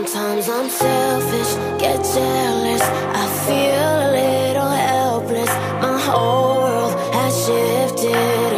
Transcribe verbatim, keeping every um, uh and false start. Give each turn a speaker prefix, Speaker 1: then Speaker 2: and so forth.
Speaker 1: Sometimes I'm selfish, get jealous, I feel a little helpless. My whole world has shifted.